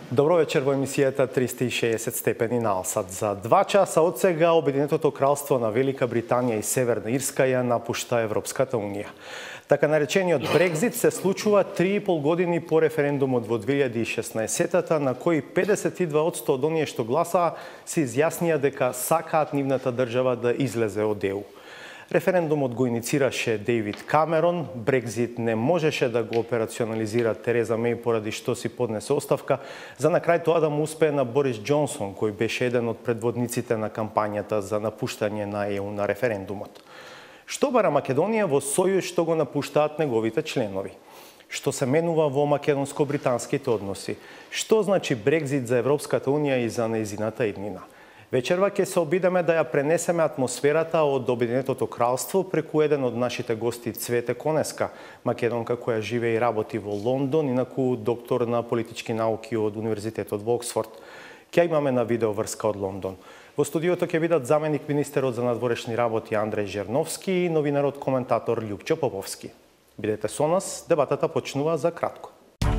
Добро вечер во емисијата 360 степени на Алсат. За 2 часа од сега Обединетото кралство на Велика Британија и Северна Ирска ја напушта Европската унија. Така наречениот Брекзит се случува 3,5 години по референдумот во 2016-та, на кој 52% од оние што гласаа се изјаснија дека сакаат нивната држава да излезе од ЕУ. Референдумот го иницираше Дейвид Камерон, Брекзит не можеше да го операционализира Тереза Меј поради што си поднесе оставка, за на крај тоа да му успее на Борис Џонсон, кој беше еден од предводниците на кампањата за напуштање на ЕУ на референдумот. Што бара Македонија во сојуз што го напуштаат неговите членови? Што се менува во македонско-британските односи? Што значи Брекзит за Европската унија и за нејзината иднина? Вечерва ќе се обидеме да ја пренесеме атмосферата од Обединетото кралство преку еден од нашите гости Цвете Конеска, македонка која живее и работи во Лондон, инаку доктор на политички науки од Универзитетот во Оксфорд. Ќе имаме на видео врска од Лондон. Во студиото ќе бидат заменик министерот за надворешни работи Андреј Жерновски и новинарот коментатор Љупчо Поповски. Бидете со нас, дебатата почнува за кратко.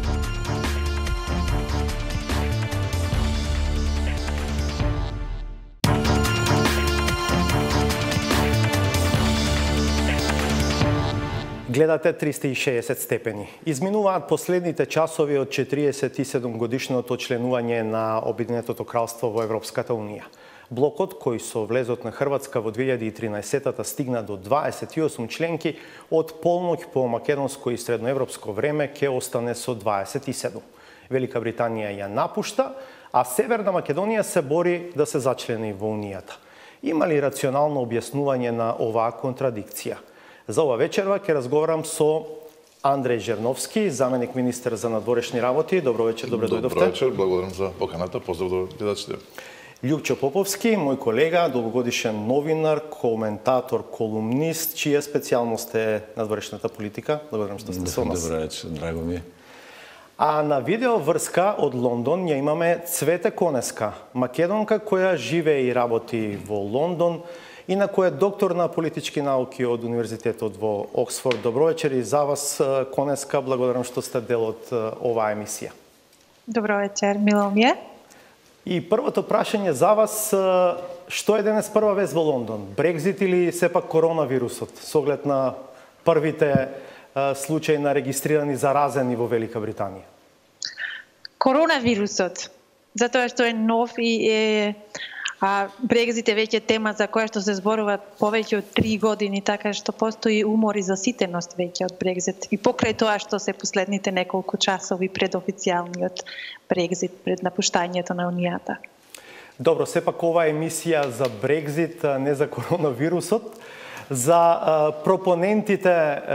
Гледате 360 степени. Изминуваат последните часови од 47 годишното членување на Обединетото кралство во Европската унија. Блокот, кој со влезот на Хрватска во 2013-та стигна до 28 членки, од полноќ по македонско и средноевропско време ќе остане со 27. Велика Британија ја напушта, а Северна Македонија се бори да се зачлени во Унијата. Има ли рационално објаснување на оваа контрадикција? За ова вечерва ќе разговарам со Андреј Жерновски, заменик министер за надворешни работи. Добро вечер, добре дојдовте. Добро вечер, благодарам за поканата, поздрав до гледачите. Љупчо Поповски, мој колега, долгогодишен новинар, коментатор, колумнист, чија специјалност е надворешната политика. Благодарам што сте со нас. Добро вечер, драго ми е. А на видео врска од Лондон ја имаме Цвете Конеска, македонка која живее и работи во Лондон, инаку е доктор на политички науки од Универзитетот во Оксфорд. Добро вечер и за вас, Конеска. Благодарам што сте дел од оваа емисија. Добро вечер, мило ми е. И првото прашање за вас, што е денес прва вест во Лондон? Брекзит или сепак коронавирусот, со оглед на првите случаи на регистрирани заразени во Велика Британија? Коронавирусот, затоа што е нов и Брекзит е веќе тема за која што се зборува повеќе од 3 години, така што постои умор и заситеност веќе од Брекзит. И покрај тоа што се последните неколку часови пред официјалниот Брекзит, пред напуштањето на Унијата. Добро, сепак ова емисија за Брекзит, не за коронавирусот. За пропонентите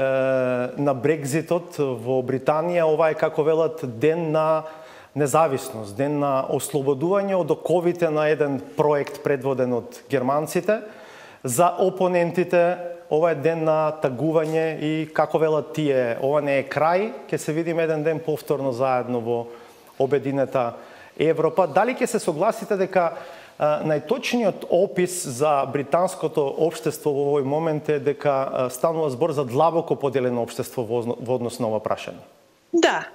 на Брекзитот во Британија, ова е, како велат, ден на независност, ден на ослободување од оковите на еден проект предводен од германците. За опонентите, ова е ден на тагување и, како велат тие, ова не е крај, ќе се видиме еден ден повторно заедно во обединета Европа. Дали ќе се согласите дека најточниот опис за британското општество во овој момент е дека станува збор за длабоко поделено општество во однос на ова прашање? Да.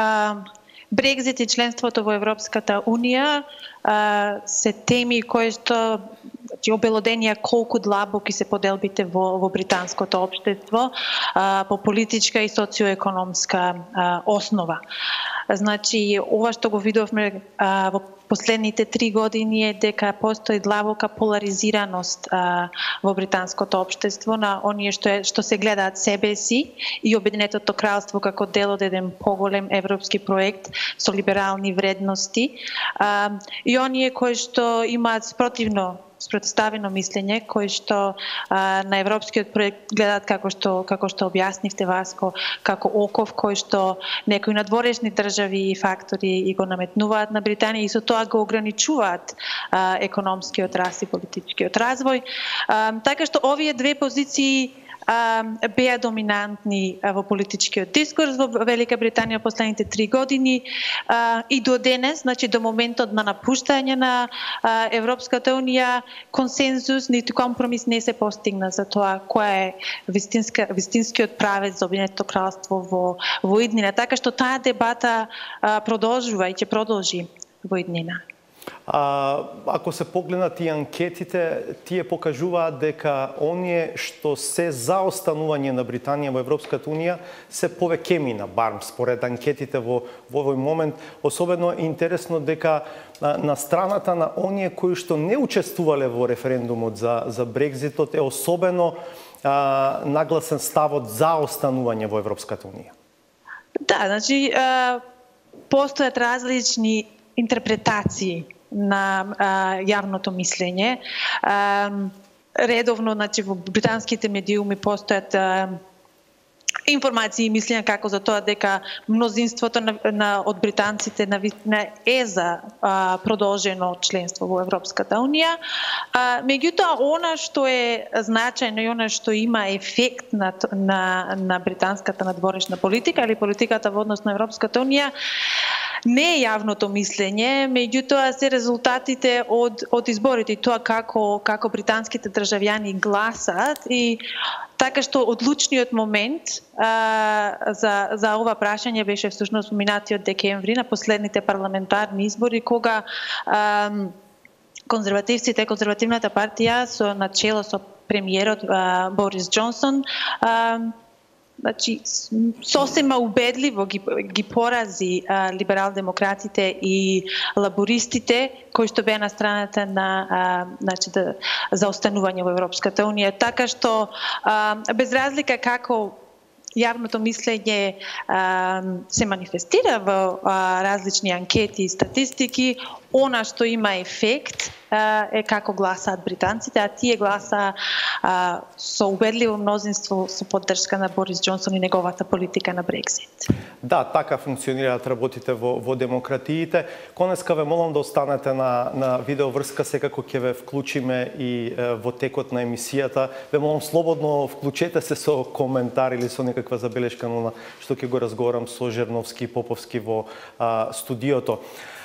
Брекзит и членството во Европската унија се теми кои што обелоденија колку длабоки се поделбите во британското општество по политичка и социоекономска основа. Значи, ова што го видовме во последните 3 години е дека постои длабока поларизираност во британското општество на оние што се гледаат себе си и Обединетото кралство како дел од еден поголем европски проект со либерални вредности и оние кои што имаат спротивно мислење, кои што на европскиот проект гледаат како што објаснивте, Васко, како оков кој што некои надворешни држави и фактори и го наметнуваат на Британија и со тоа го ограничуваат економскиот раст и политичкиот развој. Така што овие две позиции беа доминантни во политичкиот дискурс во Велика Британија последните 3 години и до денес, значи до моментот на напуштање на Европската унија, консензус ниту компромис не се постигна за тоа која е вистинскиот правец за Обединетото кралство во иднина. Така што таа дебата продолжува и ќе продолжи во иднина. Ако се погледнат и анкетите, тие покажуваат дека оние што се за останување на Британија во Европската унија се повеќе мина, барем според анкетите во овој момент. Особено е интересно дека на страната на оние кои што не учествувале во референдумот за Брекзитот е особено нагласен ставот за останување во Европската унија. Да, значи постојат различни интерпретации на јавното мислење. Редовно, значи, во британските медиуми постојат информации и мислења како за тоа дека мнозинството од британците навистина е за продолжено членство во Европската унија. Меѓутоа, она што е значајно и она што има ефект на британската надворешна политика или политиката во однос на Европската унија не е јавното мислење, меѓутоа се резултатите од изборите и тоа како британските државјани гласат, и така што одлучниот момент за ова прашање беше всушност минатиот декември на последните парламентарни избори, кога конзервативците, конзервативната партија со начело со премиерот Борис Џонсон, значи сосема убедливо ги порази либерал-демократите и лабористите кои што беа на страната на за останување во Европската унија. Така што без разлика како јавното мислење се манифестира во различни анкети и статистики, она што има ефект е како гласаат британците, а тие гласа со убедливо мнозинство со поддршка на Борис Џонсон и неговата политика на Брекзит. Да, така функционираат работите во демократиите. Конеска ве молам да останете на видеоврска, секако ќе ве вклучиме и во текот на емисијата. Ве молам слободно вклучете се со коментар или со некаква забелешка, но што ќе го разговарам со Жерновски и Поповски во студиото.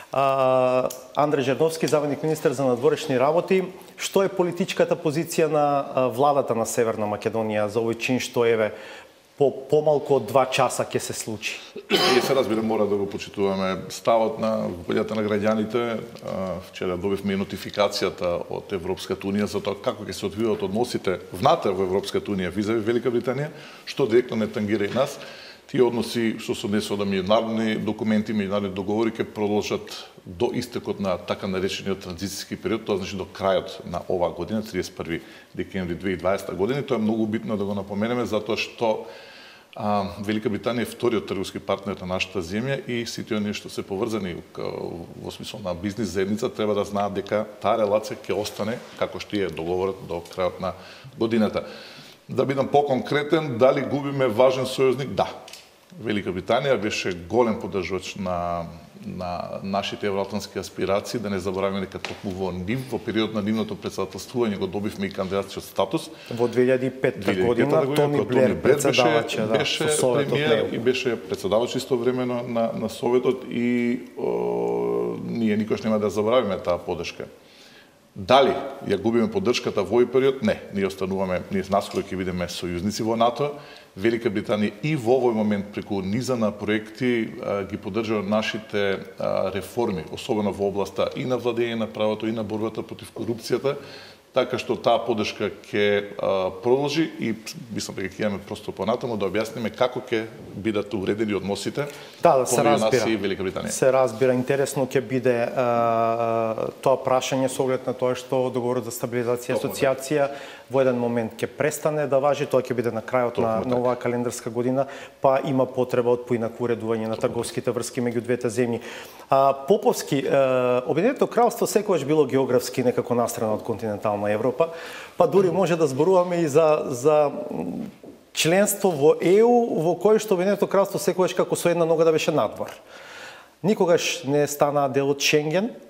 Андре Жерновски, заменик министер за надворешни работи. Што е политичката позиција на владата на Северна Македонија за овој чин што еве помалку од 2 часа ќе се случи? И се разбира, мора да го почитуваме ставот на волјата на граѓаните. Вчера добивме и нотификацијата од Европската унија за тоа како ќе се одвиваат односите внатре во Европската унија визави Велика Британија, што директно не тангира и нас. Тие односи што се однесува на меѓународни документи, меѓународни договори ќе продолжат до истекот на така наречениот транзицијски период, тоа значи до крајот на оваа година, 31 декември 2020 година. Тоа е многу битно да го напоменеме затоа што Велика Британија е вториот трговски партнер на нашата земја и сите оние што се поврзани во смисол на бизнис заедница треба да знаат дека таа релација ќе остане како што е договорот до крајот на годината. Да бидам по-конкретен, дали губиме важен сојузник? Да. Велика Британија беше голем поддржувач на нашите евроатлантски аспирации, да не забораваме дека токму во период на нивното председателствување го добивме и кандидатскиот статус. Во 2005 година Тони Блер беше премиер и беше председавач истовремено на Советот и ние никош нема да забораваме таа поддршка. Дали ја губиме поддршката во овој период? Не, ние остануваме, ние наскоро ќе бидеме сојузници во НАТО. Велика Британија и во овој момент преку низа на проекти ги поддржува нашите реформи, особено во областа и на владење на правото и на борбата против корупцијата, така што таа поддршка ќе продолжи и мислам дека ќе имаме просто понатаму да објасниме како ќе бидат уредени односите помеѓу нас и Велика Британија. Се разбира, интересно ќе биде тоа прашање со оглед на тоа што договорот за стабилизација и асоциација во еден момент ќе престане да важи, тоа ќе биде на крајот на оваа календарска година, па има потреба од поинако уредување на трговските врски меѓу двете земји. Поповски, Обединетото кралство секогаш било географски некако настрано од континентална Европа, па дури може да зборуваме и за членство во ЕУ, во кој што Обединетото кралство секогаш како со една нога да беше надвор. Никогаш не стана дел од Шенген,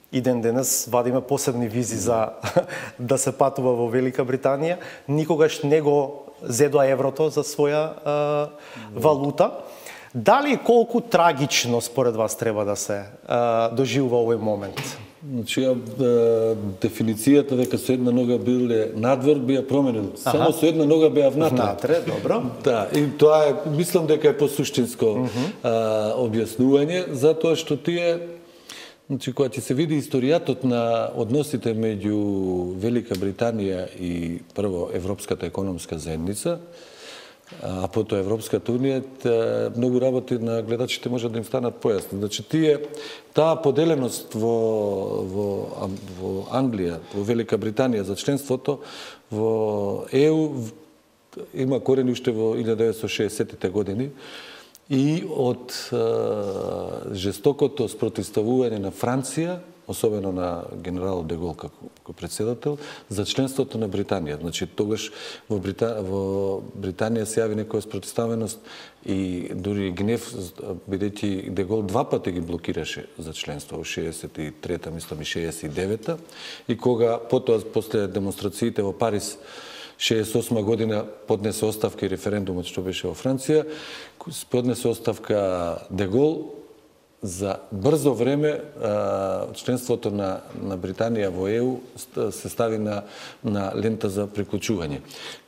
и ден денес вадиме посебни визи за да се патува во Велика Британија, никогаш не го зедоа еврото за своја валута. Дали и колку трагично според вас треба да се доживува овој момент? Значи, дефиницијата дека со една нога биле надвор би ја променил. Само со една нога беа внатре. Внатре, добро. Да, и тоа е, мислам дека е посуштинско објаснување, затоа што тие, значи, кога ќе се види историјатот на односите меѓу Велика Британија и прво Европската економска заедница, а потоа Европската унија, многу работи на гледачите може да им станат појасни. Значи, таа поделеност во Англија, во Велика Британија за членството во ЕУ има корени уште во 1960-тите години и од жестокото спротивставување на Франција, особено на генерал де Гол како председател, за членството на Британија. Значи, тогаш во Британија се јави некоја спротивставеност и дури гнев, бидејќи де Гол два пати ги блокираше за членство во 63-та, мислам и 69-та, и кога потоа после демонстрациите во Париз 68 година поднесе оставка и референдумот што беше во Франција, поднесе оставка де Гол, за брзо време членството на Британија во ЕУ се стави на лента за приклучување.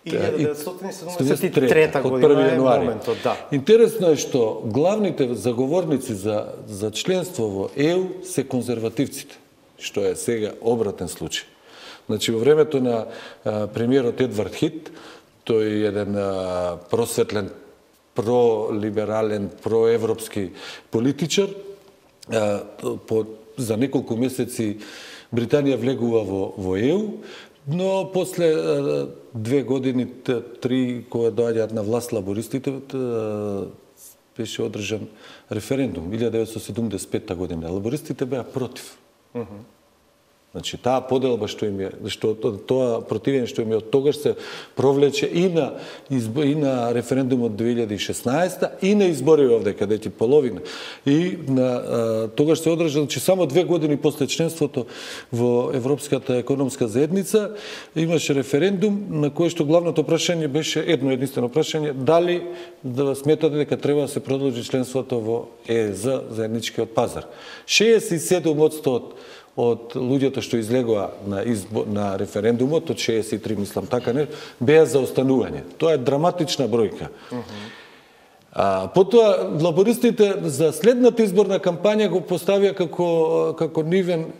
1973 од 1 година е јануари. моментот, да. Интересно е што главните заговорници за членство во ЕУ се конзервативците, што е сега обратен случај. Значи, во времето на премиерот Едвард Хит, тој е еден просветлен, пролиберален, проевропски политичар. За неколку месеци Британија влегува во ЕУ, но после 2 години, 3, кога доаѓаат на власт лабористите, беше одржан референдум 1975 година. Лабористите беа против. Значи, таа поделба што им е, што тоа противење што им е од тогаш се провлече и на референдумот 2016 и на избори овде, каде ти половина. И тогаш се одржа, че само 2 години после членството во Европската економска заедница имаше референдум на кој што главното прашање беше единствено прашање, дали да сметате дека треба да се продолжи членството во ЕЗ, заедничкиот пазар. 67% од луѓето што излегоа на референдумот, од 63, мислам така, не, беа за останување. Тоа е драматична бројка. Потоа, лабористите за следната изборна кампања го поставија како нивно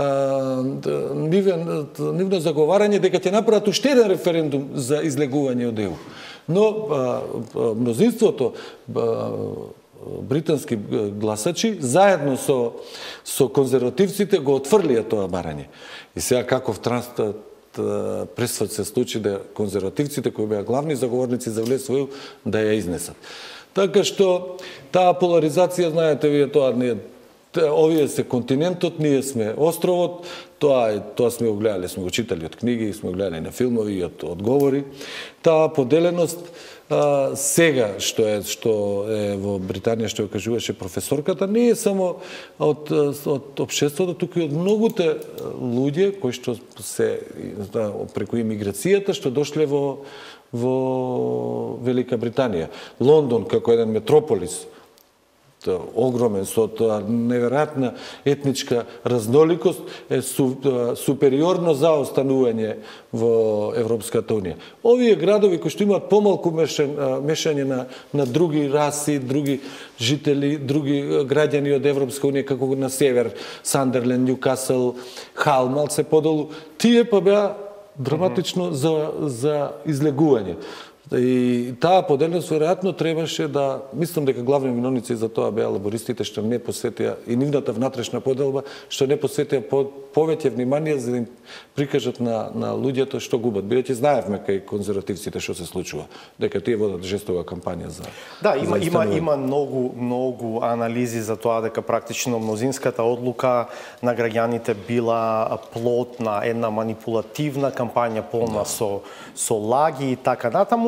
заговарање дека ќе направат уште еден референдум за излегување од ЕУ. Но мнозинството британски гласачи, заедно со конзервативците, го отфрлија тоа барање. И сега каков пресврт се случи да конзервативците, кои беа главни заговорници за влез во ЕУ, да ја изнесат. Така што таа поларизација, знаете вие, тоа не е, овие се континентот, ние сме островот, тоа сме го гледали, сме го читали од книги, сме го гледали на филмови и од говори. Таа поделеност сега што е во Британија, што ја кажуваше професорката, не е само од општеството, туку и од многуте луѓе кои што се преку имиграцијата што дошле во Велика Британија. Лондон како еден метрополис огромен, со тоа неверојатна етничка разноликост, е супериорно за останување во Европската унија. Овие градови кои што имаат помалку мешање на други раси, други жители, други граѓани од Европска унија, како на север, Сандерленд, Њукасл, Хал, малце подолу, тие па беа драматично за излегување. И таа поделеност веројатно требаше да, мислам дека главни виновници за тоа беа лабористите што не посветија и нивната внатрешна поделба што не посветија повеќе внимание за да им прикажат на луѓето што губат. Бидејќи знаевме кај конзервативците што се случува, дека тие водат жестока кампања за. Да, има многу анализи за тоа дека практично мнозинската одлука на граѓаните била плод на една манипулативна кампања полна со лаги и така натаму,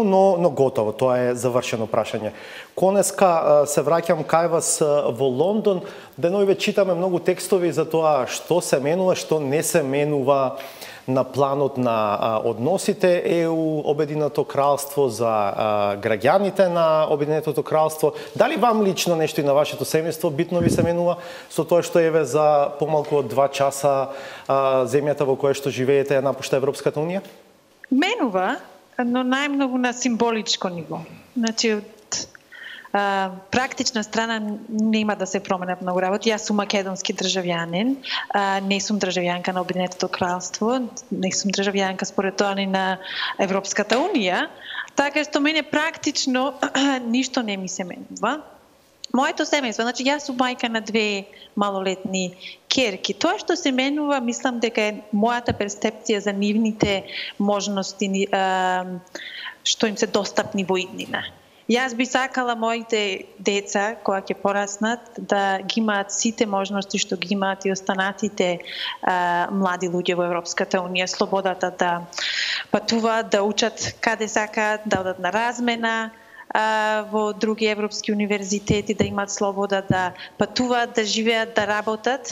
но готово, тоа е завршено прашање. Конеска се враќам кај вас во Лондон, деновиве читаме многу текстови за тоа што се менува, што не се менува на планот на односите ЕУ, Обединетото кралство, за граѓаните на Обединетото кралство. Дали вам лично нешто и на вашето семејство битно ви се менува со тоа што еве за помалку од 2 часа земјата во која што живеете ја напушта Европската унија? Менува, но најмногу на символичко ниво. Значи, од практична страна нема да се променат многу работи. Јас сум македонски државјанин, не сум државјанка на Обединетото кралство, не сум државјанка според тоа ни на Европската унија, така што мене практично ништо не ми се менува. Моето семејство, значи јас сум мајка на 2 малолетни керки. Тоа што се менува, мислам дека е мојата перцепција за нивните можности што им се достапни во иднина. Јас би сакала моите деца, кога ќе пораснат, да ги имаат сите можности што ги имаат и останатите млади луѓе во Европската унија, слободата да патуваат, да учат каде сакаат, да одат на размена во други европски универзитети, да имаат слобода да патуваат, да живеат, да работат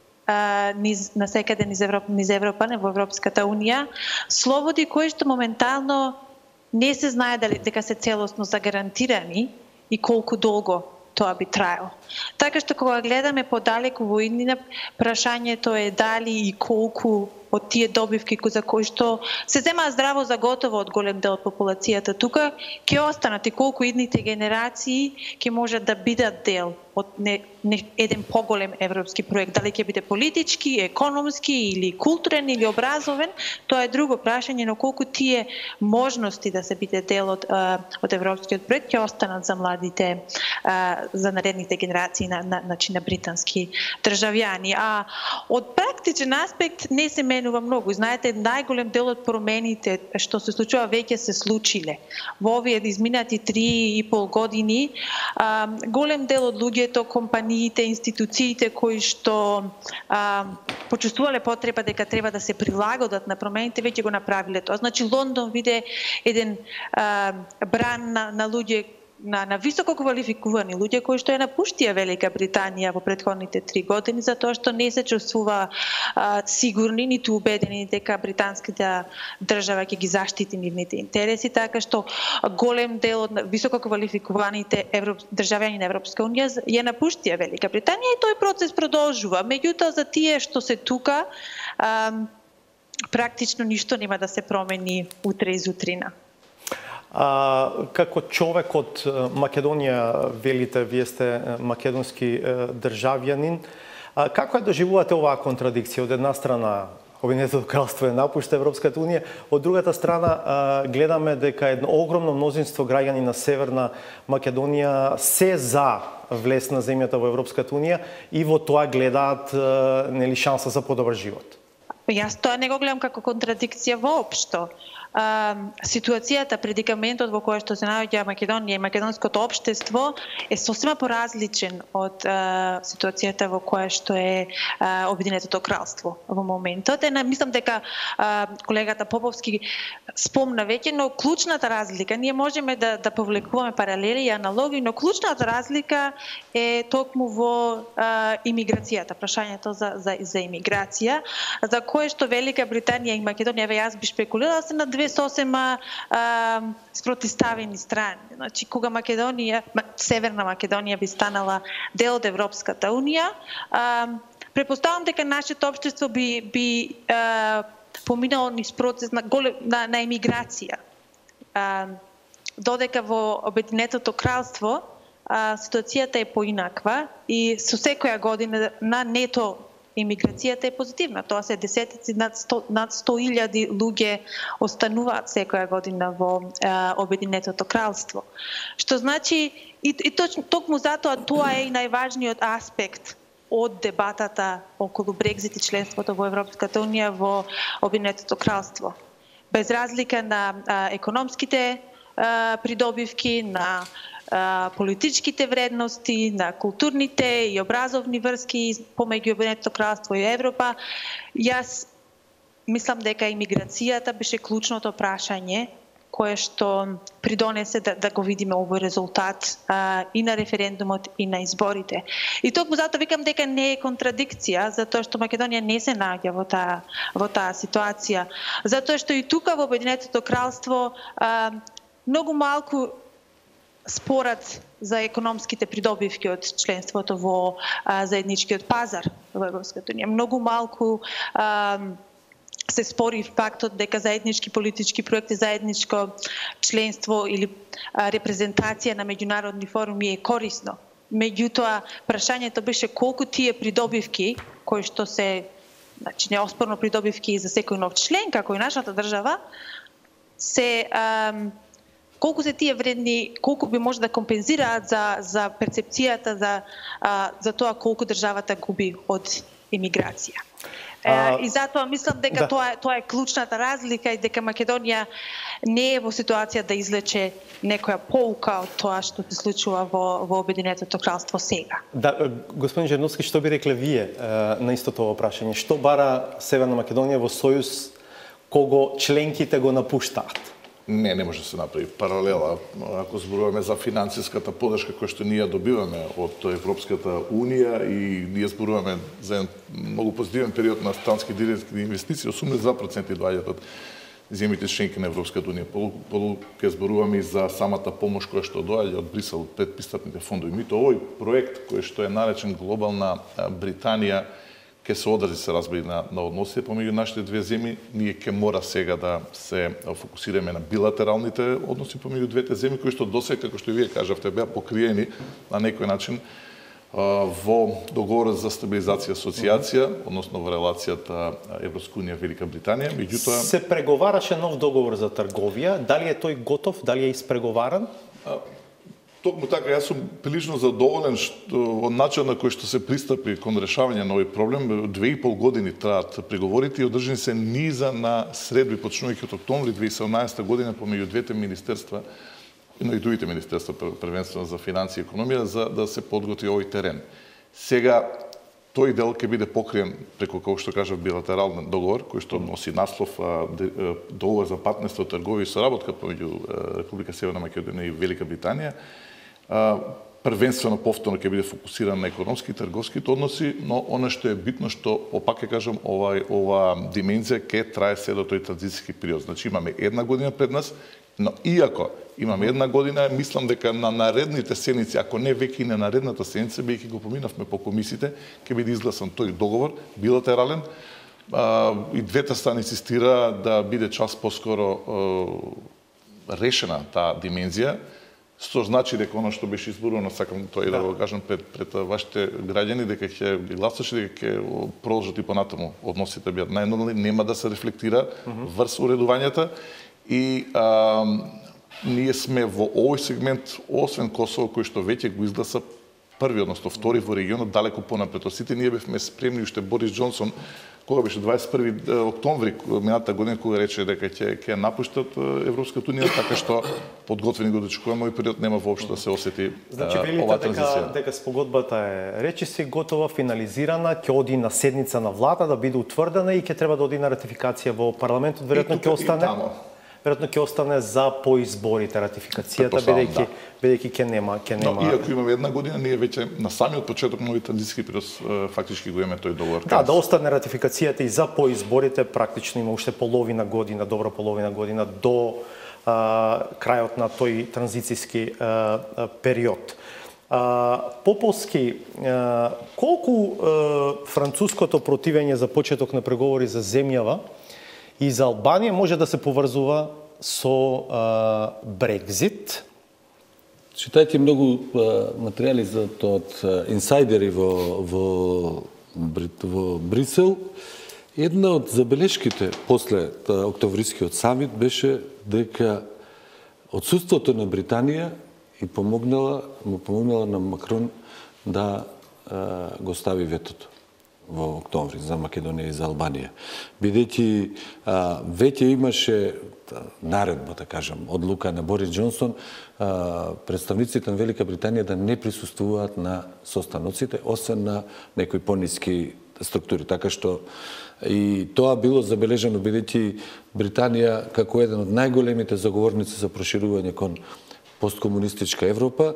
насекаде низ Европа, не во Европската унија, слободи кои што моментално не се знае дека се целосно загарантирани и колку долго тоа би траело. Така што кога гледаме подалеку во иднина, прашањето е дали и колку од тие добивки за кои што се земаат здраво за готово од голем дел од популацијата тука, ќе останат и колку идните генерации ќе можат да бидат дел од еден поголем европски проект. Дали ќе биде политички, економски или културен или образовен, тоа е друго прашање, но колку тие можности да се биде дел од европскиот проект ќе останат за младите, за наредните генерации на британски државјани. А од практичен аспект не се менува многу. Знаете, најголем дел од промените што се случува веќе се случиле. Во овие изминати 3,5 години, голем дел од луѓето, компаниите, институциите кои што почувствувале потреба дека треба да се прилагодат на промените, веќе го направиле тоа. Значи, Лондон виде еден бран на луѓе, на високо квалификувани луѓе кои што ја напуштија Велика Британија во претходните 3 години, затоа што не се чувствува сигурни ниту убедени дека британската држава ќе ги заштити нивните интереси, така што голем дел од високо квалификуваните државјани на Европска унија ја напуштија Велика Британија и тој процес продолжува. Меѓутоа, за тие што се тука, практично ништо нема да се промени утре изутрина. Како човек од Македонија, велите, вие сте македонски државјанин, како ја доживувате оваа контрадикција? Од една страна, Обединетото кралство е напушта Европската унија, од другата страна гледаме дека едно огромно мнозинство граѓани на Северна Македонија се за влез на земјата во Европската унија и во тоа гледаат шанса за подобар живот. Јас тоа не го гледам како контрадикција воопшто. Ситуацијата, предикаментот во кој што се наоѓа Македонија и македонското општество е сосема поразличен од ситуацијата во која што е Обединетото кралство во моментот. Мислам дека колегата Поповски спомна веќе, но клучната разлика, ние можеме да повлекуваме паралели и аналоги, но клучната разлика е токму во имиграцијата, прашањето за имиграција, за кое што Велика Британија и Македонија, јас би шпекулирала, се на две сосема спротиставени страни. Значи, кога Северна Македонија би станала дел од Европската унија, претпоставам дека нашето општество би поминало низ процес на емиграција. Додека во Обединетото кралство ситуацијата е поинаква и со секоја година на нето емиграцијата е позитивна. Тоа се десетици, над 100.000 луѓе остануваат секоја година во Обединетото кралство. Што значи, и токму затоа тоа е и најважниот аспект од дебатата околу Брекзит и членството во Европската унија во Обединетото кралство. Без разлика на економските придобивки, на политичките вредности, на културните и образовни врски помеѓу Обединетото кралство и Европа, јас мислам дека имиграцијата беше клучното прашање кое што придонесе да го видиме овој резултат и на референдумот и на изборите. И токму затоа викам дека не е контрадикција, затоа што Македонија не се наоѓа во таа ситуација, затоа што и тука во Обединетото кралство многу малку спорат за економските придобивки од членството во заедничкиот пазар во Европската унија. Многу малку се спори фактот дека заеднички политички проекти, заедничко членство или репрезентација на меѓународни форуми е корисно. Меѓутоа, прашањето беше колку тие придобивки, кои што се, значи неоспорно придобивки за секој нов член, како и нашата држава, се колку се тие вредни, колку би може да компензираат за перцепцијата за тоа колку државата губи од емиграција. И затоа мислам дека тоа е клучната разлика и дека Македонија не е во ситуација да излече некоја поука од тоа што се случува во Обединетото кралство сега. Да, господин Жерновски, што би рекле вие на истото ова прашање? Што бара Северна Македонија во сојуз кого членките го напуштаат? Не може да се направи паралела. Ако зборуваме за финансиската подршка која што ние добиваме од Европската унија и ние зборуваме за еден многу позитивен период на странски директни инвестиции, 82% доаѓаат од земјите членки на Европската унија. Ќе зборуваме и за самата помош која што доаѓа од Брисел, од предпристапните фондови. Мито овој проект кој што е наречен Глобална Британија ќе се одрази, се разбери, на односите помеѓу нашите две земји. Ние ќе мора сега да се фокусираме на билатералните односи помеѓу двете земји, кои што досега, како што и вие кажавте, беа покриени на некој начин во договорот за стабилизација и асоциација, односно во релацијата Европска унија Велика Британија. Меѓутоа се преговараше нов договор за трговија. Дали е тој готов? Дали е испреговаран? Токму така, јас сум прилично задоволен од начинот на кој што се пристапи кон решавање на овој проблем. 2,5 години траат преговорите и одржани се низа на средби, почнувајќи од октомври 2017 година помеѓу двете министерства, но и другите министерства, првенствено за финансии и економија, за да се подготви овој терен. Сега, тој дел ќе биде покриен преку, како што кажав, билатерален договор, кој што носи наслов договор за партнерство, трговија и соработка помеѓу Република Северна Македонија и Велика Британија. Првенствено повторно ќе биде фокусиран на економски и трговските односи, но она што е битно, што, опак ќе кажам, ова димензија ќе трае се до тој транзицијски период. Значи имаме една година пред нас, но иако имаме една година, мислам дека на наредните седмици, ако не веќе и на наредната седница, бидејќи го поминавме по комисиите, ќе биде изгласан тој договор, билатерален, и двете страни инсистира да биде час поскоро решена таа димензија, што значи дека оно што беше изборувано, сакам тоа да го кажам пред вашите граѓани, дека ќе гласаше, дека ќе продолжат и понатаму односите бидат најнормални, нема да се рефлектира врз уредувањата и ние сме во овој сегмент, освен Косово, кој што веќе го изгласа први, односно втори во регионот, далеко понапред од сите, ние бевме спремни уште Борис Џонсон, кога беше 21 октомври минатата година, кога рече дека ќе напуштат Европската унија, така што подготвени го дочекуваме овој период, нема воопшто да се осети оваа транзиција. Дека спогодбата е речиси готова, финализирана, ќе оди на седница на влада да биде утврдена и ќе треба да оди на ратификација во парламентот, веројатно ќе остане. Веројатно ќе остане за поизборите ратификацијата, бидејќи ќе нема. Но иако имаме една година, ние веќе на самиот почеток на овој транзицијски период фактички го имаме тој договор. Да остане ратификацијата и за поизборите, практично има уште половина година, добра половина година до крајот на тој транзицијски период. Поповски, колку француското противење за почеток на преговори за земјава и за Албанија може да се поврзува со Брекзит? Читајте многу материјали за тоа од инсайдери во Брисел. Една од забелешките после октомврискиот самит беше дека отсуството на Британија му помогнала на Макрон да го стави ветото во октомври за Македонија и за Албанија. Бидејќи веќе имаше наредба, да кажам, одлука на Борис Џонсон, представниците на Велика Британија да не присуствуваат на состаноците, освен на некои пониски структури. Така што и тоа било забележано бидејќи Британија како еден од најголемите заговорници за проширување кон посткомунистичка Европа,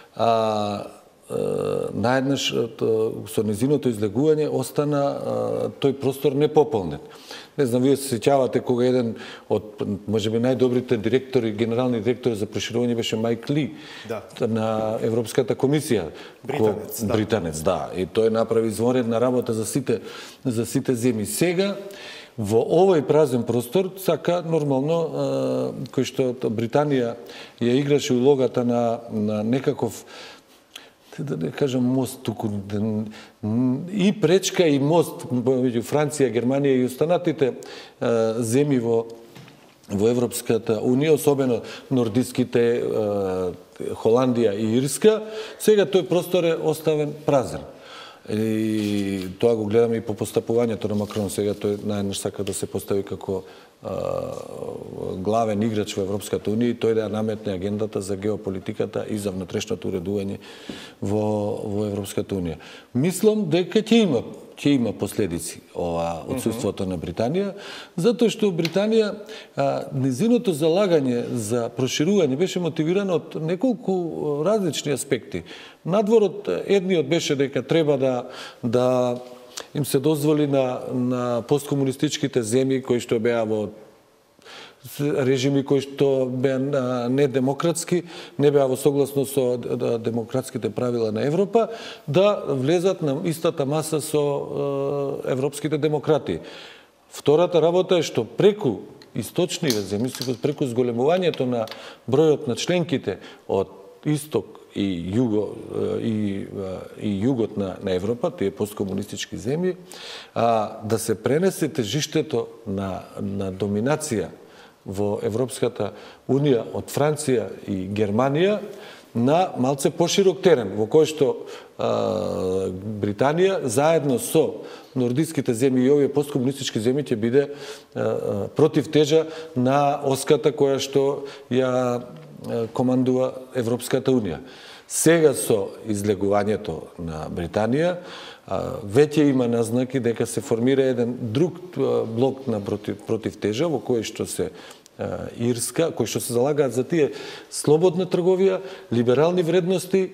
наеднаш со незиното излегување остана тој простор непополнет. Не знам, вие се сеќавате кога еден од можеби најдобрите директори, генерални директори за проширување беше Майк Ли на Европската комисија. Британец, да. И тој направи извонредна работа за сите земји. Сега во овој празен простор сака нормално кој што Британија ја играше улогата на некаков, да не кажам мост туку, и пречка и мост меѓу Франција, Германија и останатите земји во Европската унија, особено нордиските, Холандија и Ирска. Сега тој простор е оставен празен. И тоа го гледаме и по постапувањето на Макрон. Сега тој најнаш сака да се постави како главен играч во Европската унија и тој да ја наметне агендата за геополитиката и за внатрешното уредување во Европската унија. Мислам дека ќе има последици ова отсуството на Британија, затоа што Британија незиното залагање за проширување беше мотивирано од неколку различни аспекти. Надворот едниот беше дека треба да им се дозволи на посткомунистичките земји кои што беа во режими кои што беа недемократски, не беа во согласно со демократските правила на Европа, да влезат на истата маса со европските демократи. Втората работа е што преку источните земји, преку зголемувањето на бројот на членките од исток и југот на Европа, тие посткомунистички земји, да се пренесе тежиштето на доминација во Европската унија од Франција и Германија на малце поширок терен, во кој што Британија заедно со нордиските земји и овие посткомунистички земји ќе биде противтежа на оската која што ја командува Европската унија. Сега со излегувањето на Британија веќе има назнаки дека се формира еден друг блок на противтежа во кој што се Ирска, кои што се залагаат за тие слободна трговија, либерални вредности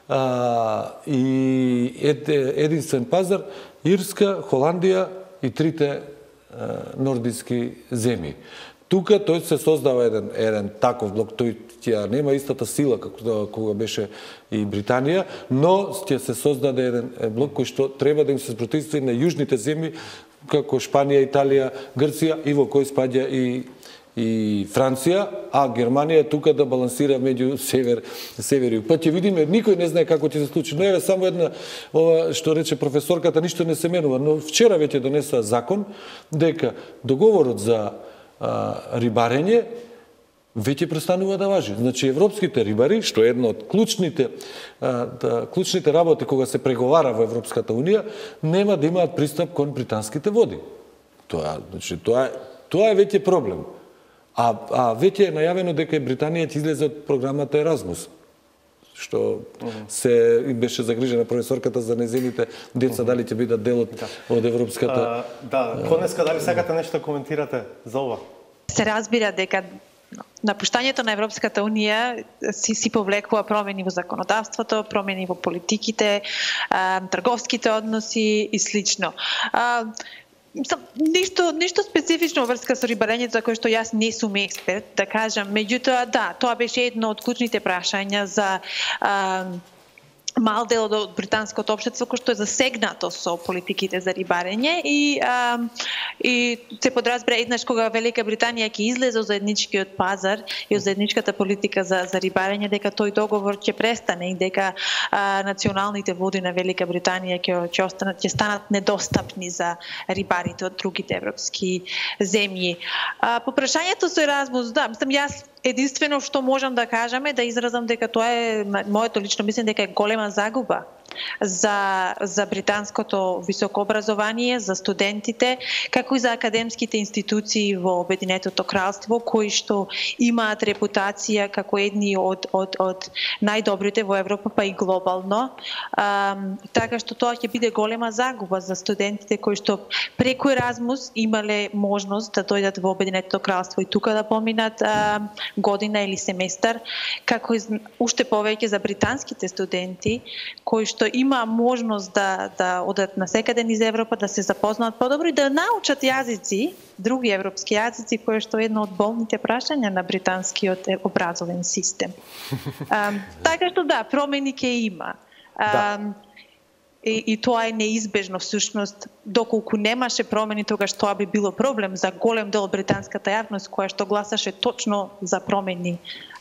и единствен пазар, Ирска, Холандија и трите нордиски земји. Тука тој се создава еден таков блок, тој ќе нема истата сила како кога беше и Британија, но ќе се создаде еден блок кој што треба да им се спротивства на јужните земји како Шпанија, Италија, Грција и во кој спаѓа и Франција, а Германија е тука да балансира меѓу север и юг. Па ќе видиме, никој не знае како ќе се случи. Но еве само една, ова што рече професорката, ништо не се менува, но вчера веќе донесува закон дека договорот за рибарење веќе престанува да важи. Значи, европските рибари, што е една од клучните работи кога се преговара во Европската унија, нема да имаат пристап кон британските води. Тоа е веќе проблем. А веќе е најавено дека Британија ќе излезе од програмата Еразмус, што се беше загрижена професорката за незините деца, дали ќе бидат дел од Европската... Конеска, дали сакате нешто коментирате за ова? Се разбира дека напуштањето на Европската унија си повлекува промени во законодавството, промени во политиките, трговските односи и слично. Ништо специфично врска со рибарењето за кое што јас не сум експерт, да кажам. Меѓутоа, да, тоа беше едно од клучните прашања за мал дел од британското општество кој што е засегнато со политиките за рибарење и се подразбира еднаш кога Велика Британија ќе излезе од заедничкиот пазар и од заедничката политика за рибарење, дека тој договор ќе престане и дека националните води на Велика Британија ќе станат недостапни за рибарите од другите европски земји. По прашањето со Еразмус, да, мислам јас единствено што можам да кажам е да изразам дека тоа е моето лично мислење дека е голема загуба за британското високо образование, за студентите, како и за академските институции во Обединетото кралство, кои што имаат репутација како едни од најдобрите во Европа, па и глобално. Така што тоа ќе биде голема загуба за студентите кои што преку Еразмус имале можност да дојдат во Обединетото кралство и тука да поминат година или семестар, како и уште повеќе за британските студенти кои што има можност да одат на секаде низ Европа, да се запознаат подобро и да научат јазици, други европски јазици, кои што е едно од болните прашања на британскиот образовен систем. Така што да, промени ќе има. И тоа е неизбежно всушност, доколку немаше промени, тогаш тоа би било проблем за голем дел британската јавност која што гласаше точно за промени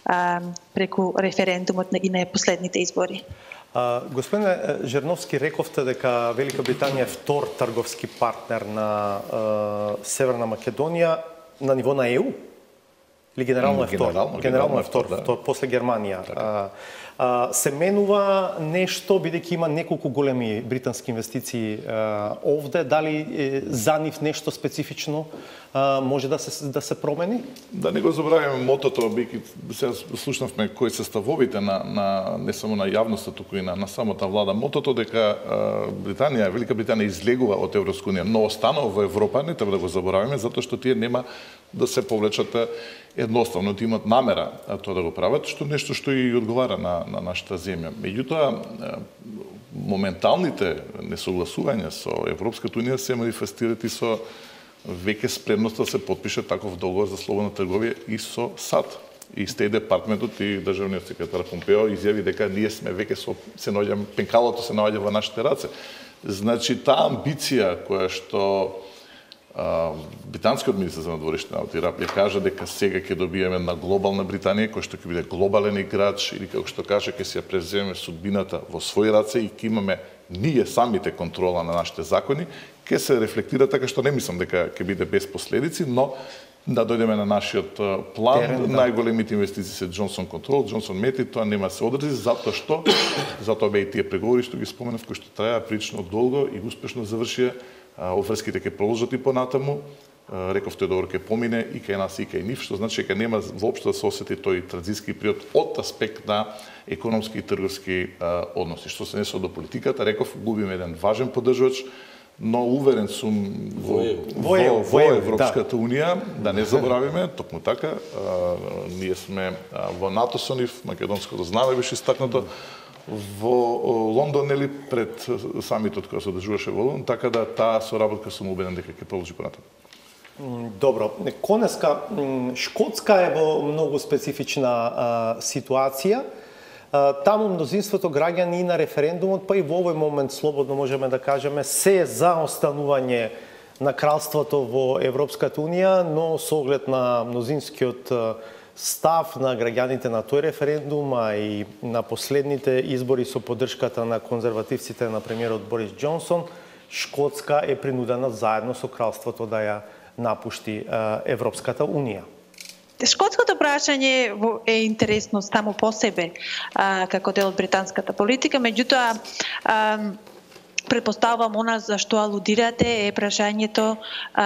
преку референдумот и на последните избори. Господине Жерновски, рековте дека Велика Британија е втор трговски партнер на Северна Македонија на ниво на ЕУ? Или генерално е втор? Генерално е втор, после Германија. Се менува нешто, бидејќи има неколку големи британски инвестиции овде, дали за нив нешто специфично може да се промени? Да не го забравяме мотото, бидејќи сега слушнавме кои се ставовите на не само на јавноста, туку и на самата влада. Мотото дека Велика Британија излегува од Европска унија, но останува во Европа, не треба да го забораваме, затоа што тие нема да се повлечат едноставно, да имат намера тоа да го прават, што нешто што и одговара на нашата земја. Меѓутоа, моменталните несогласувања со Европската унија се манифестираат и со веќе спремност да се подпише таков договор за слободна трговија и со САД. И Стејт департментот и државниот секретар Помпео изјави дека ние сме веќе се наоѓаме, пенкалото се наоѓа во нашите раце. Значи, таа амбиција која што британскиот министер за надворешни работи ја кажа дека сега ќе добиеме на глобална Британија, кој што ќе биде глобален играч, или како што каже, ќе се ја преземеме судбината во своји раце и ќе имаме ние самите контрола на нашите закони, ќе се рефлектира, така што не мислам дека ќе биде без последици, но да дојдеме на нашиот план, најголемите инвестиции се Джонсон Контрол, Джонсон Мети, тоа нема се одрази, затоа беа и тие преговори што ги споменав, кои што траја прилично долго и успешно завршија. Обврските ќе продолжат и понатаму. Реков тој договор ќе помине и кај нас и кај нив, што значи дека нема воопшто да се осети тој транзитски период од аспект на економски и трговски односи. Што се несува до политиката, реков, губиме еден важен поддржувач, но уверен сум во Европската унија, да не заборавиме, токму така, ние сме во НАТО со нив, македонското знаме беше истакнато, во Лондон, нели, пред самитот кој се одржуваше во Лондон, така да таа соработка сум убеден дека ќе продолжи понатаму. Добро. Конеска, Шкотска е во многу специфична ситуација. Таму мнозинството граѓани и на референдумот, па и во овој момент слободно можеме да кажеме, се за останување на кралството во Европската унија, но со оглед на мнозинскиот став на граѓаните на тој референдум, а и на последните избори со поддршката на конзервативците на премиерот Борис Џонсон, Шкотска е принудена заедно со кралството да ја напушти Европската унија. Шкотското прашање е интересно само по себе како дел од британската политика, меѓутоа претпоставувам она за што алудирате е прашањето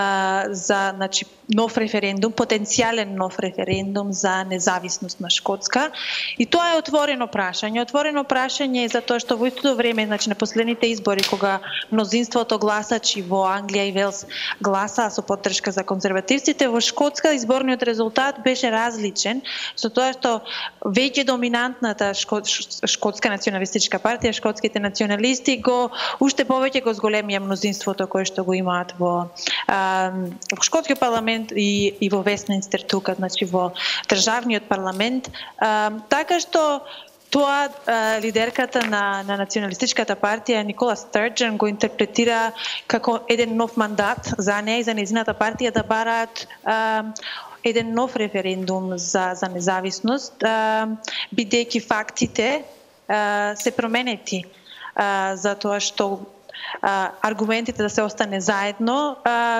за нов референдум, потенцијален нов референдум за независност на Шкотска. И тоа е отворено прашање. Отворено прашање е затоа што во истото време, на последните избори, кога мнозинството гласачи во Англија и Велс гласаа со поддршка за конзервативците, во Шкотска изборниот резултат беше различен, со тоа што веќе доминантната шкотска националистичка партија, шкотските националисти уште повеќе го зголемија мнозинството кое што го имаат во шкотскиот парламент и во Вестминстер тука, во државниот парламент, така што тоа лидерката на националистичката партија Никола Стърджен го интерпретира како еден нов мандат за неја и за нејзината партија да бараат еден нов референдум за независност, бидејќи фактите се променети, затоа што аргументите да се остане заедно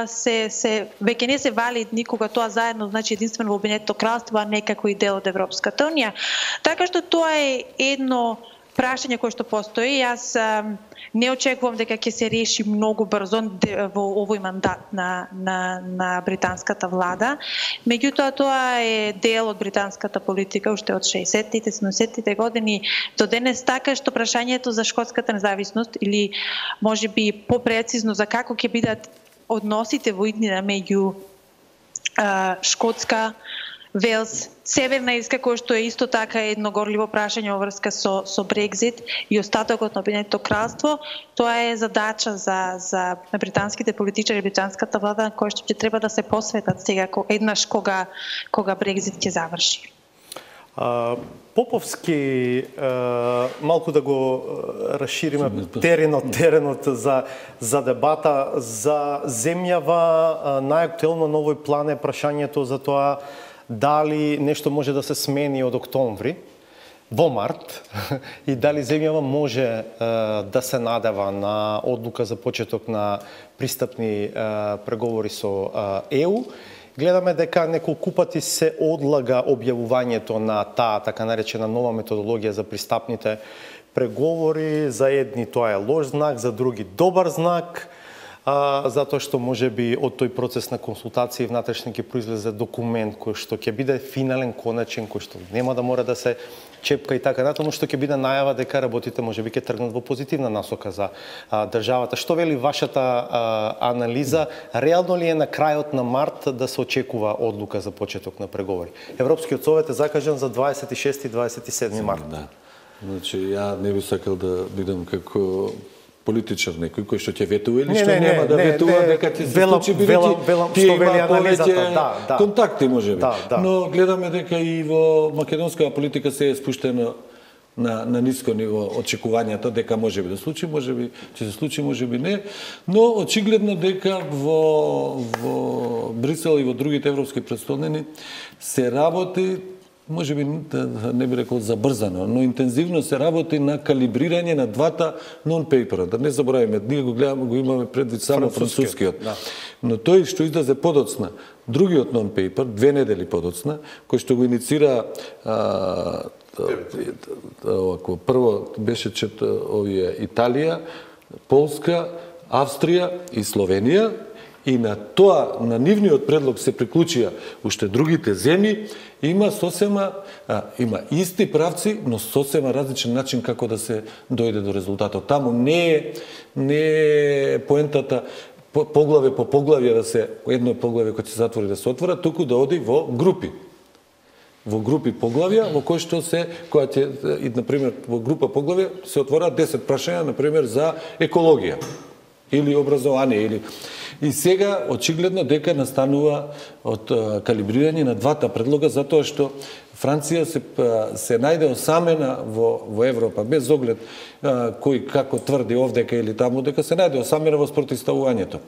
веќе не се валидни кога тоа заедно значи единствено во Обединетото кралство, а не како и дел од Европската унија. Така што тоа е едно прашање кој што постои. Јас не очекувам дека ќе се реши многу брзо во овој мандат на британската влада. Меѓутоа, тоа е дел од британската политика уште од 60-тите, 70-тите години до денес, така што прашањето за шкотската независност или можеби попрецизно за како ќе бидат односите во иднина меѓу Шкотска, Велс, Северна Ирска, кој што е исто така едно горливо прашање во врска со Брекзит и остатокот на Обединетото кралство, тоа е задача за британските политичари, британската влада, кој што ќе треба да се посветат сега еднаш кога Брекзит ќе заврши. Поповски, малку да го расшириме теренот за дебата за земјава, најактуелно на овој план е прашањето за тоа дали нешто може да се смени од октомври во март и дали земјава може да се надева на одлука за почеток на пристапни преговори со ЕУ. Гледаме дека неколку пати се одлага објавувањето на таа така наречена нова методологија за пристапните преговори. За едни тоа е лош знак, за други добар знак, затоа што можеби од тој процес на консултации внатрешно ќе произлезе документ кој што ќе биде финален, конечен, кој што нема да мора да се чепка и така натаму, што ќе биде најава дека работите можеби ќе тргнат во позитивна насока за државата. Што вели вашата анализа? Реално ли е на крајот на март да се очекува одлука за почеток на преговори? Европскиот совет е закажан за 26 и 27 март. Да. Значи, ја не би сакал да бидам како политичар некој кој што ќе ветува или што нема да ветува, дека ќе се случи, бидејќи тие има повеќе контакти можеби. Но гледаме дека и во македонската политика се е спуштено на ниско ниво очекувањата дека можеби да случи, можеби ќе се случи, можеби не, но очигледно дека во Брисел и во другите европски престолнини се работи, можеби не би рекол забрзано, но интензивно се работи на калибрирање на двата нон-пейпера. Да не забораваме, ние го гледаме, го имаме предвид само францускиот. Да. Но тој што излезе подоцна, другиот нон-пейпер, 2 недели подоцна, кој што го иницира прво беше Италија, Полска, Австрија и Словенија, и на тоа, на нивниот предлог се приклучија уште другите земји, има исти правци, но сосема различен начин како да се дојде до резултатот. Таму не е поентата поглаве по поглавје да се едно поглавје кој се затвори да се отвора, туку да оди во групи. Во групи поглавја, во кои што на пример, во група поглавја се отвораат 10 прашања, на пример, за екологија или образование И сега очигледно дека настанува од калибрирање на двата предлога, затоа што Франција се најде осамена во Европа, без оглед кој како тврди овдека или таму, дека се најде осамена во спротивставувањето.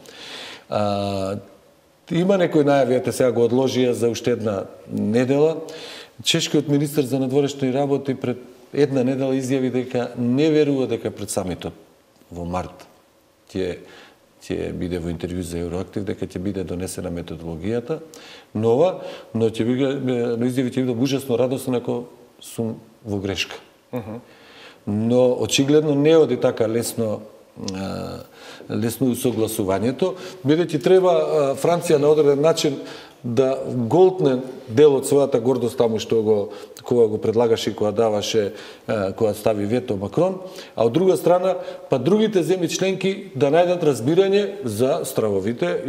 Има некои најави, сега го одложија за уште една недела. Чешкиот министер за надворешни работи пред една недела изјави дека не верува дека пред самитот во март ќе биде во интервју за Евроактив, дека ќе биде донесена методологијата нова, но изјави ќе биде ужасно радосен ако сум во грешка. Но очигледно не оди така лесно усогласувањето, бидејќи треба Франција на одреден начин да голтне дел од својата гордост таму што кога го предлагаше и кога стави вето Макрон, а од друга страна, па другите земји членки да најдат разбирање за стравовите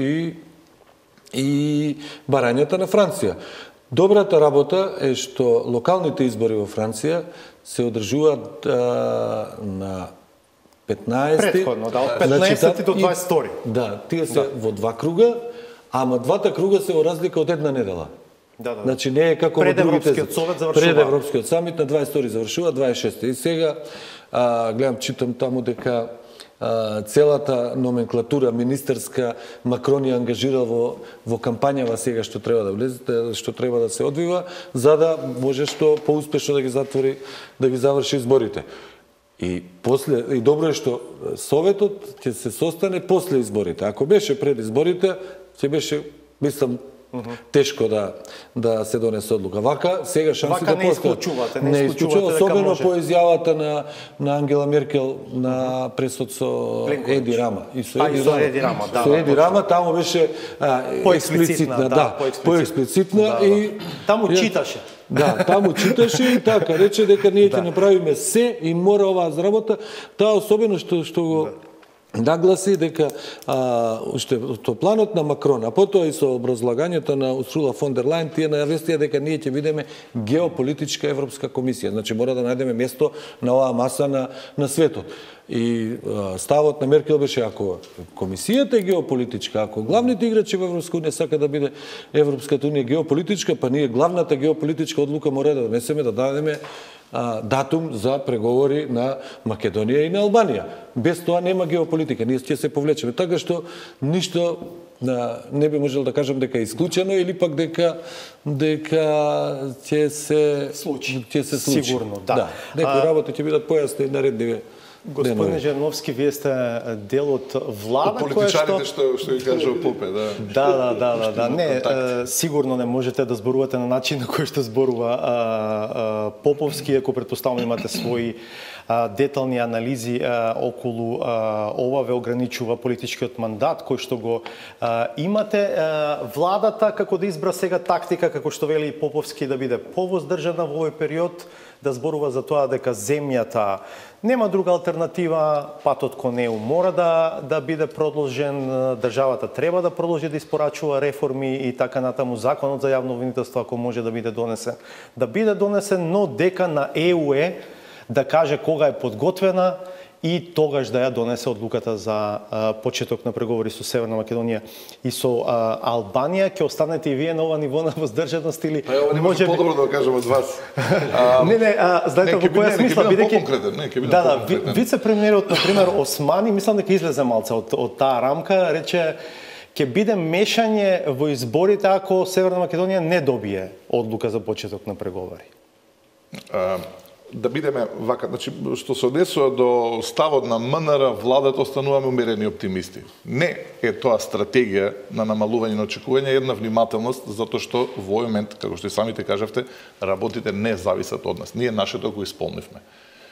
и барањата на Франција. Добрата работа е што локалните избори во Франција се одржуваат на 15. Предходно, да, од 15 до 22. Да, тие се во два круга, ама двата круга се во разлика од една недела. Значи не е како во другите. Пред Европскиот самит на 22 завршува, 26. И сега гледам, читам таму дека целата номенклатура министерска Макрон ја ангажирал во кампањава сега што треба да влезе, што треба да се одвива, за да може што поуспешно да ги затвори, да ги заврши изборите. И добро е што Советот ќе се состане после изборите. Ако беше пред изборите, ќе беше, мислам, тешко да се донесе одлука. Вака сега шансите Вака не исклучувате, не исклучувате, дека особено може. по изјавата на Ангела Меркел на пресот со Еди Рама. И со Еди Рама, со Еди Рама таму беше експлицитна, поексплицитна и таму читаше. Да, таму читаше и така рече дека ние ќе направиме се и мора оваа работа, таа особено што го нагласи дека уште то планот на Макрон, а потоа и со образлагањето на Урсула фон дер Лајен, тие најавестија дека ние ќе бидеме геополитичка Европска комисија. Значи мора да најдеме место на оваа маса на светот. И ставот на Меркел беше, ако комисијата е геополитичка, ако главните играчи во Европска унија сака да биде Европската унија геополитичка, па ние главната геополитичка одлука мора да донесеме, да дадеме датум за преговори на Македонија и на Албанија. Без тоа нема геополитика, ние ќе се повлечеме. Така што ништо не би можел да кажам дека е исклучено или пак дека ќе се случи. Сигурно, да. Некои работи ќе бидат појасни и наредни. Господин Жерновски, вие сте дел од влада која што ги кажува Попе, да. Да. Не, сигурно не можете да зборувате на начин на кој што зборува Поповски, ако претпоставувам имате своји детални анализи околу ова, ве ограничува политичкиот мандат кој што го имате. Владата како да избра сега тактика, како што вели Поповски, да биде повоздржана во овој период, да зборува за тоа дека земјата нема друга алтернатива, патот кон ЕУ мора да биде продолжен, државата треба да продолжи да испорачува реформи и така натаму, законот за јавно обвинителство ако може да биде донесен, но дека на ЕУ е да каже кога е подготвена и тогаш да ја донесе одлуката за почеток на преговори со Северна Македонија и со Албанија. Ќе останете и вие на ова ниво на воздржаност или може подобро да го кажам од вас? Не, знаете во која смисла, бидејќи вице-премиерот на пример Османи, мислам дека излезе малце од таа рамка, рече ќе биде мешање во изборите ако Северна Македонија не добие одлука за почеток на преговори. Да бидеме вака, значи, што се однесува до ставот на МНР, владата остануваме умерени оптимисти. Не е тоа стратегија на намалување на очекување, една внимателност, затоа што во овој момент, како што и самите кажавте, работите не зависат од нас. Ние нашето го исполнивме.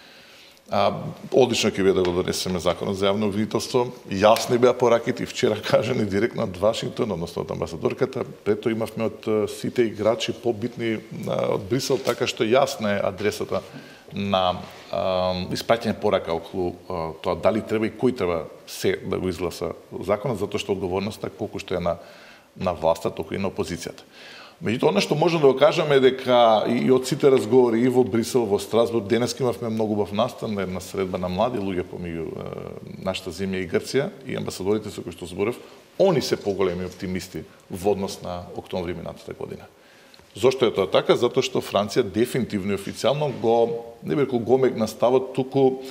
Одлично ќе биде да го донесеме законот за јавно обвинителство. Јасни беа пораките и вчера кажани директно од Вашингтон, односно од амбасадорката. Прето имавме од сите играчи побитни од Брисел, така што јасна е адресата на испраќање порака околу тоа дали треба и кој треба се да го изгласа законот, затоа што одговорноста колку што е на власта, толку и на опозицијата. Меѓутоа, она што можем да го кажеме е дека и од сите разговори и во Брисел, во Страсбург, денес имавме многу убав настан на една средба на млади луѓе помеѓу нашата земја и Грција и амбасадорите со кои што зборев, они се поголеми оптимисти во однос на октомври минатата година. Зошто е тоа така? Затоа што Франција дефинитивно и официјално не би рекол го мегна ставот, туку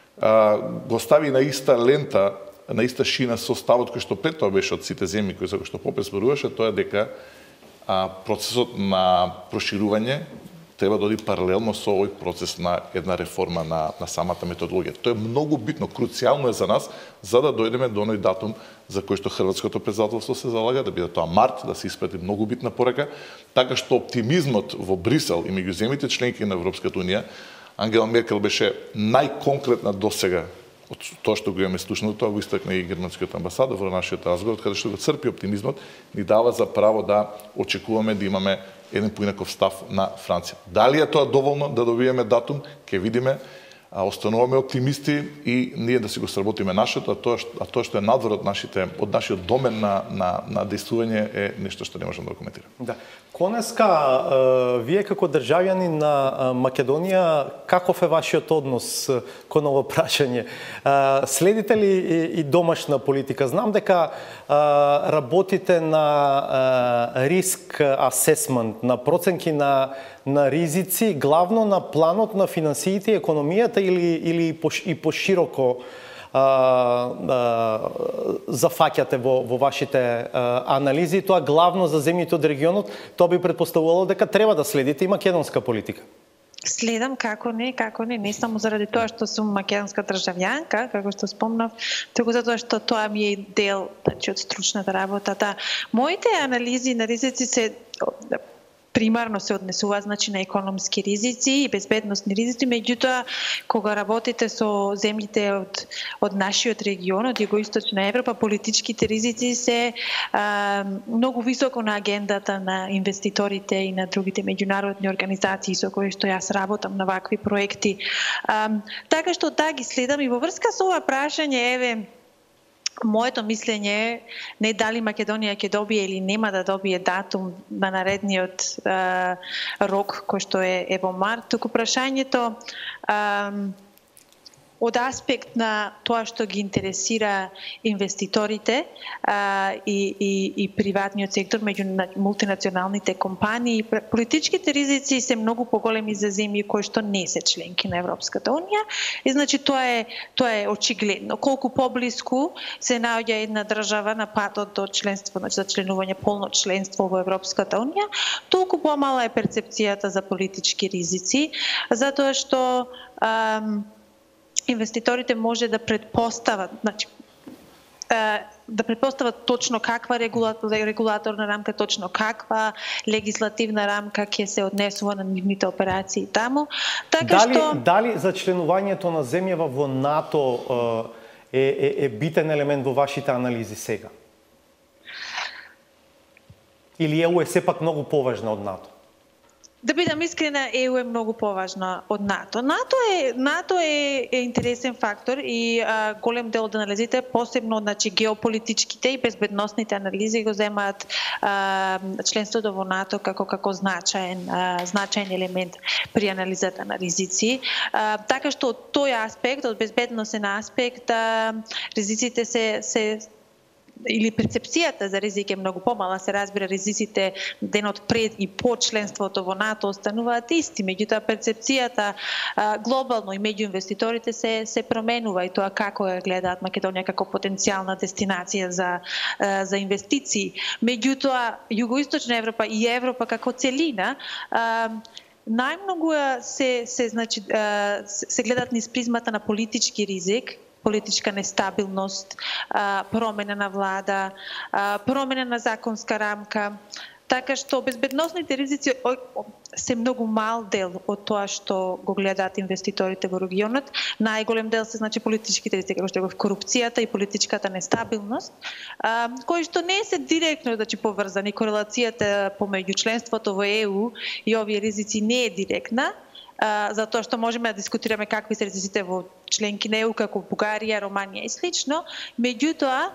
го стави на иста лента, на иста шина со ставот кој што пред тоа беше од сите земји кои за кои што Попе зборуваше, тоа е дека процесот на проширување треба да оди паралелно со овој процес на една реформа на самата методологија. Тоа е многу битно, круцијално е за нас, за да дојдеме до оној датум за кој што хрватското председателство се залага, да биде тоа март, да се испрати многу битна порака, така што оптимизмот во Брисел и меѓу земјите членки на Европската унија, Ангела Меркел беше најконкретна досега од тоа што го имаме слушнато, тоа го истакна и германскиот амбасадор во нашиот разговор, каде што го црпи оптимизмот, ни дава за право да очекуваме да имаме еден поинаков став на Франција. Дали е тоа доволно да добиеме датум, ќе видиме, остануваме оптимисти и ние да си го сработиме нашето, а тоа што е надвор од нашиот домен на действување е нешто што не можам да коментирам. Да. Конеска, вие како државјани на Македонија, каков е вашиот однос кон ово прашање? Следите ли и домашна политика? Знам дека работите на риск асесмент, на проценки на ризици, главно на планот на финансиите и економијата или и пошироко зафаќате во вашите анализи, тоа главно за земјите од регионот, тоа би претпоставувало дека треба да следите и македонска политика. Следам како не само заради тоа што сум македонска државјанка, како што спомнав, туку затоа што тоа ми е дел, од стручната работа. Моите анализи на ризици се примарно се однесува на економски ризици и безбедносни ризици, меѓутоа кога работите со земјите од нашиот регион, од југоисточна Европа, политичките ризици се многу високо на агендата на инвеститорите и на другите меѓународни организации со кои што јас работам на вакви проекти. Така што ги следам и во врска со ова прашање, моето мислење не дали Македонија ќе добие или нема да добие датум на наредниот рок кој што е во март, туку прашањето од аспект на тоа што ги интересира инвеститорите и приватниот сектор меѓу мултинационалните компании, политичките ризици се многу поголеми за земји кои што не се членки на Европската унија и тоа е очигледно. Колку поблиску се наоѓа една држава на патот до членство, за членување полно членство во Европската унија, толку помала е перцепцијата за политички ризици, затоа што инвеститорите може да предпостават, точно каква регулаторна рамка, точно каква легислативна рамка ќе се однесува на нивните операции таму. Дали за членувањето на земјава во НАТО е битен елемент во вашите анализи сега? Или ЕУ е сепак многу поважна од НАТО? Да бидам искрена, ЕУ е многу поважна од НАТО. НАТО е интересен фактор и голем дел од анализите, посебно геополитичките и безбедносните анализи го земаат членството во НАТО како значаен елемент при анализата на ризици. Така што од тој аспект, од безбедносен аспект, ризиците се или перцепцијата за ризик е многу помала, се разбира ризиците денот пред и по членството во НАТО остануваат исти, меѓутоа перцепцијата глобално и меѓу инвеститорите се променува и тоа како ја гледаат Македонија како потенцијална дестинација за инвестиции. Меѓутоа југоисточна Европа и Европа како целина најмногу се гледаат низ призмата на политички ризик, политичка нестабилност, промена на влада, промена на законска рамка. Така што безбедносните ризици се многу мал дел од тоа што го гледаат инвеститорите во регионот. Најголем дел се политичките ризици, како што е корупцијата и политичката нестабилност, кои што не се директно поврзани. Корелацијата помеѓу членството во ЕУ и овие ризици не е директна, затоа што можеме да дискутираме какви се ризиците во членки на ЕУ како Бугарија, Романија и слично, меѓутоа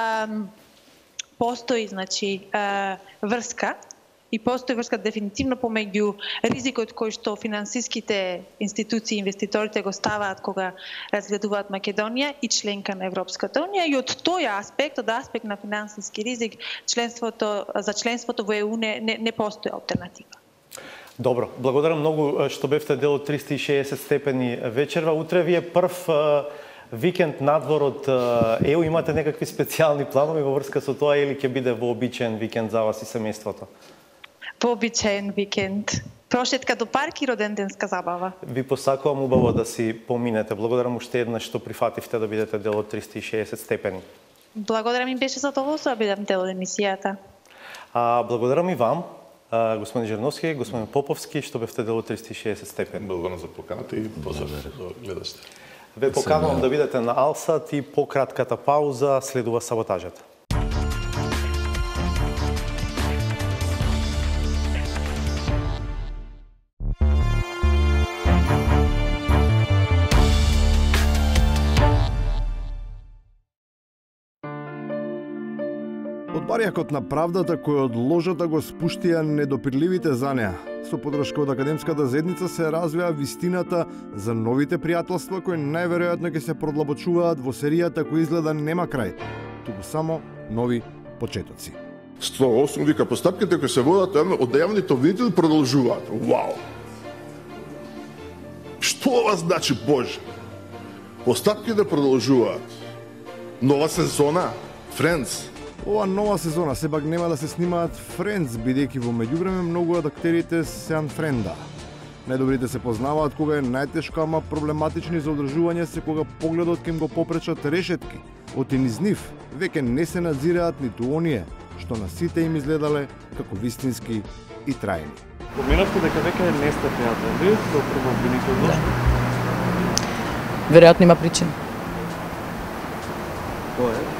постои врска и постои врска дефинитивно помеѓу ризикот кој што финансиските институции и инвеститорите го ставаат кога разгледуваат Македонија и членка на Европската унија и од тој аспект, од аспект на финансиски ризик, за членството во ЕУ не постои алтернатива. Добро, благодарам многу што бевте дел од 360 степени вечерва. Утре ви е прв викенд надвор од ЕУ. Имате некакви специјални планови во врска со тоа или ќе биде вообичаен викенд за вас и семејството? Вообичаен викенд. Прошетка до парк и роденденска забава. Ви посакувам убаво да си поминете. Благодарам уште еднаш што прифативте да бидете дел од 360 степени. Благодарам, им беше задоволство да бидам дел од емисијата. Благодарам и вам, господин Жерновски, господин Поповски, што бевте дел од 360 степени. Благодарам за поканата и поздрав до гледачите. Ве поканувам да бидете на Алсат и по кратката пауза следува саботажата. Од барјакот на правдата кој од ложата го спуштија недопирливите за неа, со подршка од академската заедница се развија вистината за новите пријателства кои најверојатно ќе се продлабочуваат во серијата кој изгледа нема крај, туку само нови почетоци. 108 вика постапките кои се водат од јавните обвинители продолжуваат. Вау! Што ова значи, Боже? Постапките продолжуваат. Нова сезона, Friends. Ова нова сезона сепак нема да се снимаат Friends, бидејќи во меѓувреме многу од актерите се анфренда. Најдобрите се познаваат кога е најтешко, ама проблематични за одржување се кога погледот ќе им го попречат решетки. Оти низ нив веќе не се надзираат ниту оние што на сите им изгледале како вистински и трајни. Поминавте дека веќе не сте пријатели до прво обвинител дошли? Веројатно има причина. Кој е?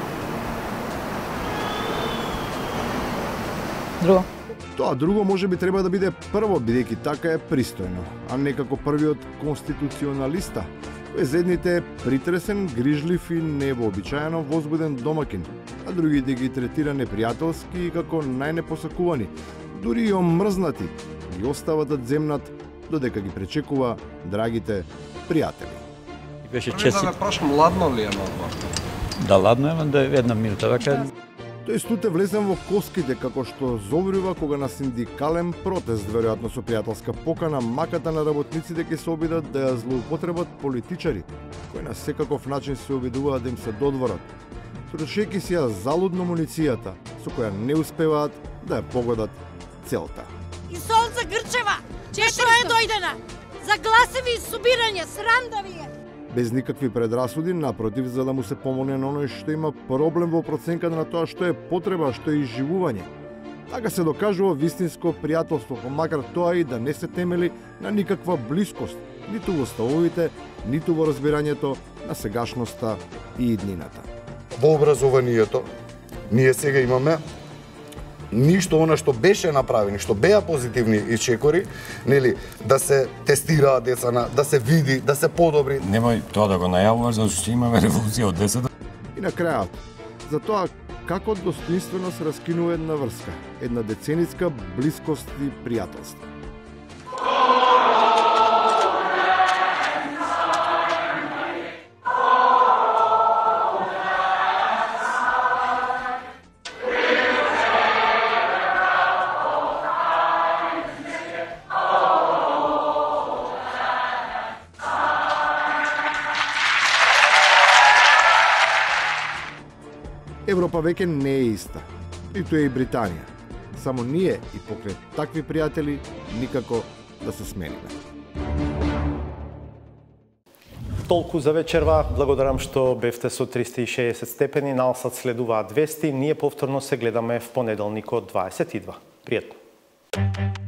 Друго. Тоа друго може би треба да биде прво, бидејќи така е пристојно, а не како првиот конституционалиста. Едните е притресен, грижлив и невообичаено возбуден домакин, а другите ги третира непријателски и како најнепосакувани, дури и омрзнати, ги остава да земнат додека ги пречекува драгите пријатели. Беше честит. Да ве прашам, ладно ли е на одмор? Да, ладно е, да е една минута вака. Тој стуте влезен во коските како што зоврува кога на синдикален протест, веројатно со пријателска покана, маката на работниците ќе се обидат да ја злоупотребат политичари, кои на секаков начин се обидуваат да им се додворат, трошејќи си ја залудно муницијата, со која не успеваат да ја погодат целта. И сол за Грчева, чешто е дојдена, за гласеви и субирање, срам да ви е. Без никакви предрасуди, напротив, за да му се помогне на оној што има проблем во проценката на тоа што е потреба, што е изживување. Така се докажува вистинско пријателство, макар тоа и да не се темели на никаква блискост, ниту во ставовите, ниту во разбирањето на сегашноста и иднината. Во образованието, ние сега имаме ништо она што беше направено, што беа позитивни исчекори, нели, да се тестираат деца, да се види, да се подобри. Немој тоа да го најавуваш, зашто ќе имаме револуција од 10. И на крајот, за тоа како достоинствено се раскинува една врска, една децениска блискост и пријателство. Европа веќе не е иста, ниту е и Британија. Само ние и покрај такви пријатели никако да се смениме. Толку за вечерва. Благодарам што бевте со 360 степени. На Алсат следуваат вести. Ние повторно се гледаме в понеделникот 22. Пријатно.